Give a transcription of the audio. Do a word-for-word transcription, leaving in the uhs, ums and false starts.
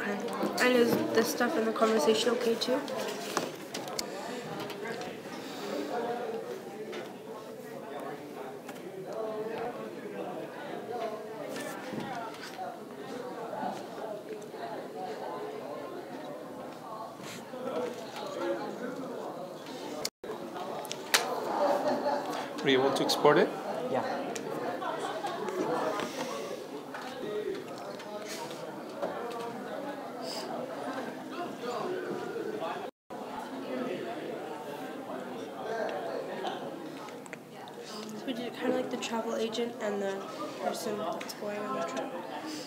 Okay. And is this stuff in the conversation okay too? Were you able to export it? Yeah. So we did kind of like the travel agent and the person that's going on the trip.